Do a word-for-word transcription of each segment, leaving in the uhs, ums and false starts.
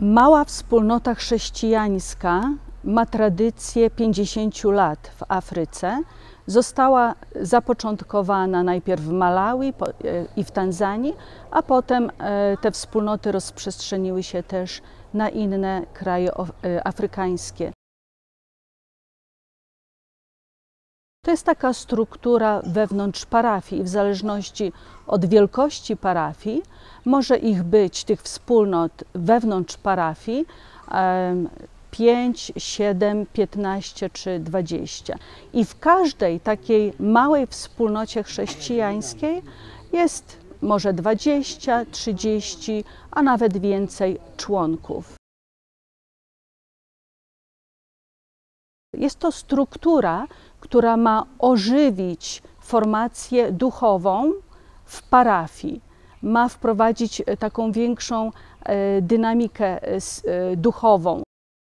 Mała wspólnota chrześcijańska ma tradycję pięćdziesięciu lat w Afryce. Została zapoczątkowana najpierw w Malawi i w Tanzanii, a potem te wspólnoty rozprzestrzeniły się też na inne kraje afrykańskie. To jest taka struktura wewnątrz parafii i w zależności od wielkości parafii może ich być, tych wspólnot wewnątrz parafii, pięć, siedem, piętnaście czy dwadzieścia. I w każdej takiej małej wspólnocie chrześcijańskiej jest może dwadzieścia, trzydzieści, a nawet więcej członków. Jest to struktura, która ma ożywić formację duchową w parafii, ma wprowadzić taką większą dynamikę duchową.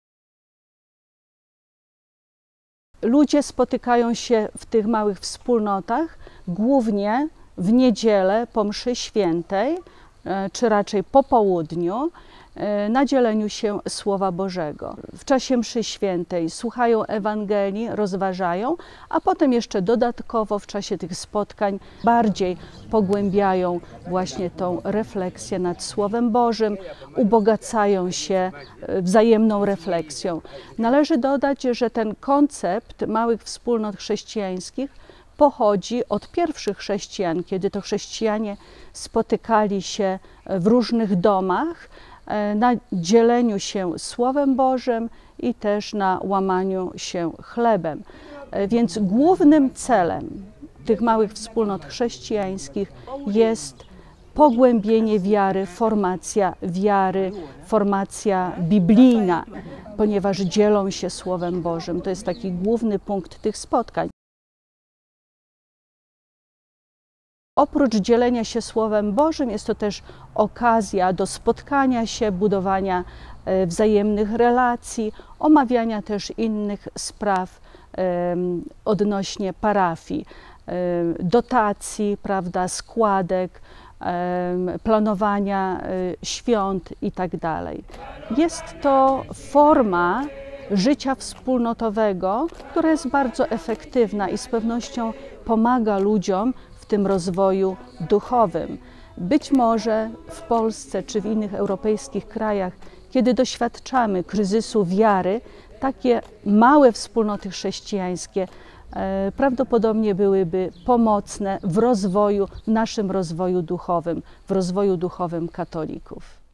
Ludzie spotykają się w tych małych wspólnotach głównie w niedzielę po mszy świętej, czy raczej po południu, na dzieleniu się Słowa Bożego. W czasie mszy świętej słuchają Ewangelii, rozważają, a potem jeszcze dodatkowo w czasie tych spotkań bardziej pogłębiają właśnie tą refleksję nad Słowem Bożym, ubogacają się wzajemną refleksją. Należy dodać, że ten koncept małych wspólnot chrześcijańskich pochodzi od pierwszych chrześcijan, kiedy to chrześcijanie spotykali się w różnych domach, na dzieleniu się Słowem Bożym i też na łamaniu się chlebem. Więc głównym celem tych małych wspólnot chrześcijańskich jest pogłębienie wiary, formacja wiary, formacja biblijna, ponieważ dzielą się Słowem Bożym. To jest taki główny punkt tych spotkań. Oprócz dzielenia się Słowem Bożym jest to też okazja do spotkania się, budowania wzajemnych relacji, omawiania też innych spraw odnośnie parafii, dotacji, prawda, składek, planowania świąt itd. Jest to forma życia wspólnotowego, która jest bardzo efektywna i z pewnością pomaga ludziom w tym rozwoju duchowym. Być może w Polsce czy w innych europejskich krajach, kiedy doświadczamy kryzysu wiary, takie małe wspólnoty chrześcijańskie prawdopodobnie byłyby pomocne w rozwoju, w naszym rozwoju duchowym, w rozwoju duchowym katolików.